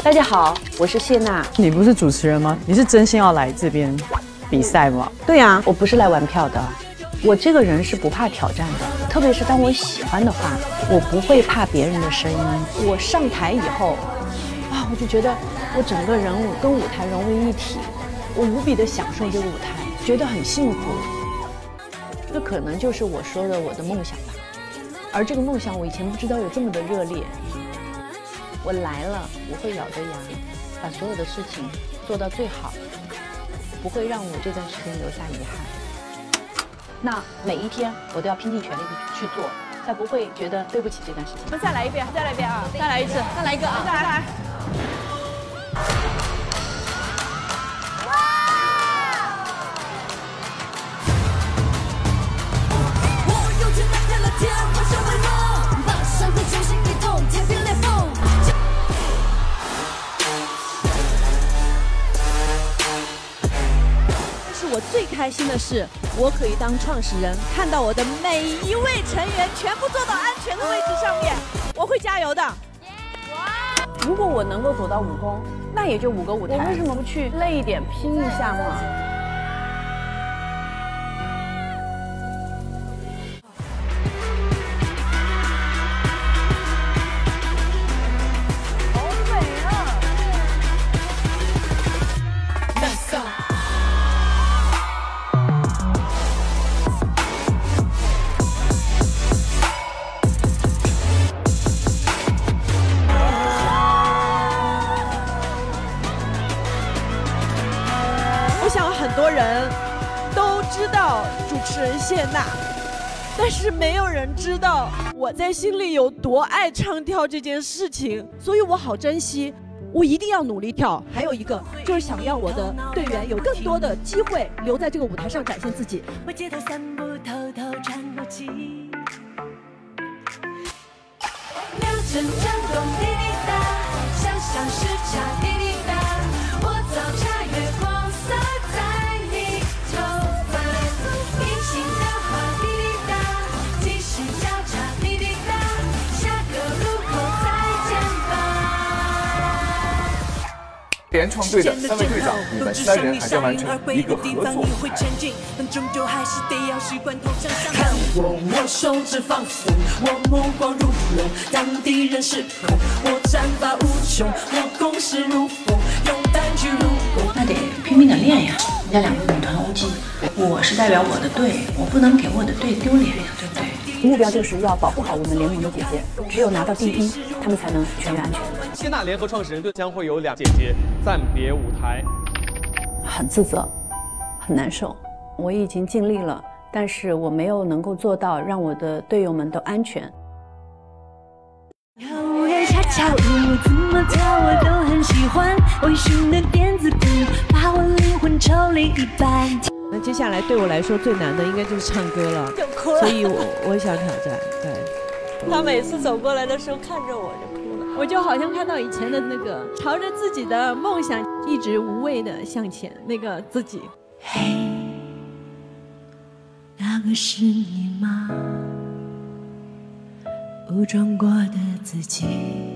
大家好，我是谢娜。 你不是主持人吗？你是真心要来这边比赛吗？ 对呀，我不是来玩票的。我这个人是不怕挑战的，特别是当我喜欢的话，我不会怕别人的声音。我上台以后，啊，我就觉得我整个人跟舞台融为一体，我无比的享受这个舞台，觉得很幸福。这可能就是我说的我的梦想吧。而这个梦想，我以前不知道有这么的热烈。我来了，我会咬着牙，把所有的事情做到最好，不会让我这段时间留下遗憾。那每一天我都要拼尽全力去做，才不会觉得对不起这段时间。 我们再来一遍，再来一遍啊！再来一次，再来一个啊！再来。我最开心的是，我可以当创始人，看到我的每一位成员全部坐到安全的位置上面，我会加油的。 如果我能够走到5公，那也就5个舞台，我为什么不去累一点拼一下嘛？ 我想很多人都知道主持人谢娜，但是没有人知道我在心里有多爱唱跳这件事情，所以我好珍惜，我一定要努力跳。还有一个就是想要我的队员有更多的机会留在这个舞台上展现自己。我街头散步，偷偷喘口气，秒针转动滴滴答，想象时差滴滴答，我早茶月光洒在你头发，隐形的花滴滴答，即时交叉滴滴答，下个路口再见吧。 联创队的3位队长，你们3人还将完成一个合作舞台。 看我手指放风，我目光如龙，当敌人失控，我战法无穷，我攻势如风，用单曲入宫。 那得拼命的练呀！人家2个女团欧记，我是代表我的队，我不能给我的队丢脸呀，对不对？ 目标就是要保护好我们联盟的姐姐，只有拿到第1，她们才能全员安全。 谢娜联合创始人队将会有2姐姐暂别舞台， 很自责，很难受。我已经尽力了，但是我没有能够做到让我的队友们都安全。 跳舞呀恰恰舞，怎么跳我都很喜欢，微醺的电子鼓把我灵魂抽离一半。 那接下来对我来说最难的应该就是唱歌了，所以我想挑战。对，他每次走过来的时候看着我就哭了，我就好像看到以前的那个朝着自己的梦想一直无畏的向前那个自己。 嘿，那个是你吗？武装过的自己，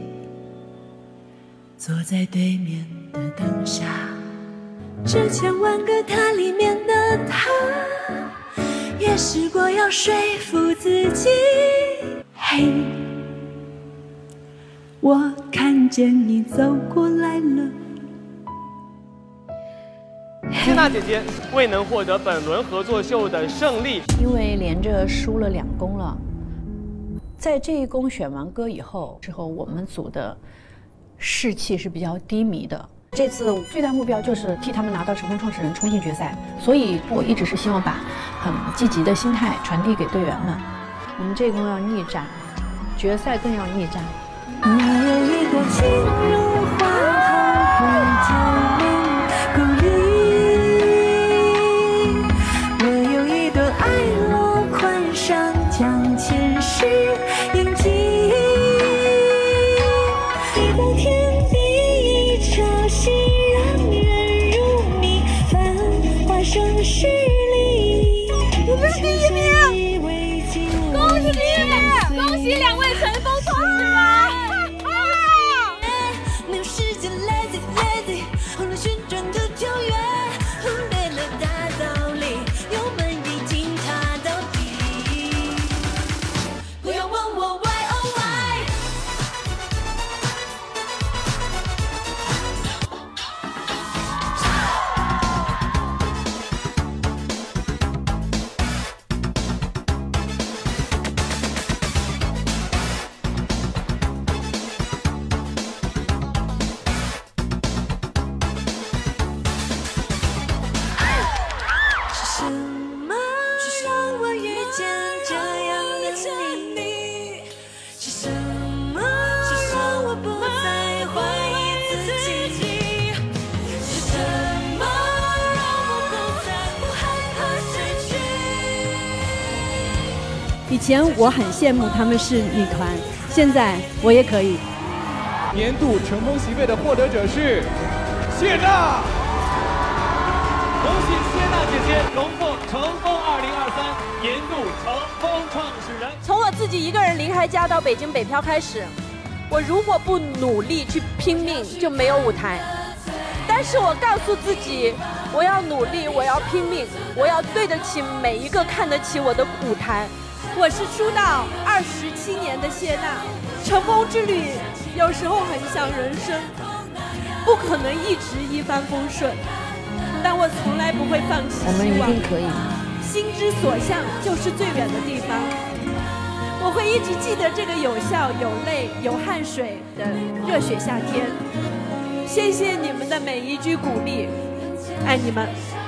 坐在对面的灯下，这千万个他里面的他，也试过要说服自己。嘿，我看见你走过来了。 谢娜姐姐未能获得本轮合作秀的胜利， 因为连着输了2公了。在这1公选完歌以后，我们组的士气是比较低迷的。这次最大目标就是替他们拿到成功创始人，冲进决赛。所以我一直是希望把很积极的心态传递给队员们。我们这1公要逆战，决赛更要逆战。 我有一朵情如花后会透明故里，我有一朵爱落宽上将前世印记，一方天地一朝夕，让人入迷，繁华盛世里。我们是第1名，恭喜第1名，恭喜2位成功创始人！ 以前我很羡慕他们是女团，现在我也可以。 年度乘风席位的获得者是谢娜， 恭喜谢娜姐姐荣获乘风2023年度乘风创始人。 从我自己一个人离开家到北京北漂开始，我如果不努力去拼命，就没有舞台。但是我告诉自己，我要努力，我要拼命，我要对得起每一个看得起我的舞台。 我是出道27年的谢娜，成功之旅有时候很像人生，不可能一直一帆风顺，但我从来不会放弃希望。 我们一定可以。 心之所向就是最远的地方。我会一直记得这个有笑有泪有汗水的热血夏天。谢谢你们的每一句鼓励，爱你们。